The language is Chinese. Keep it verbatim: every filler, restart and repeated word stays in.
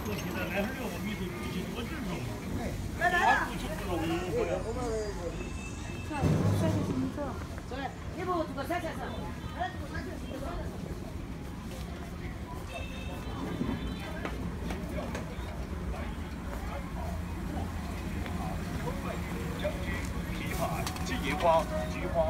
过去的来回我们都不去多这种， 来来了， 不去不容易。 走，下去行走。走来，你不这个三三三，哎，这个三三三。 将军琵琶之野花，菊花。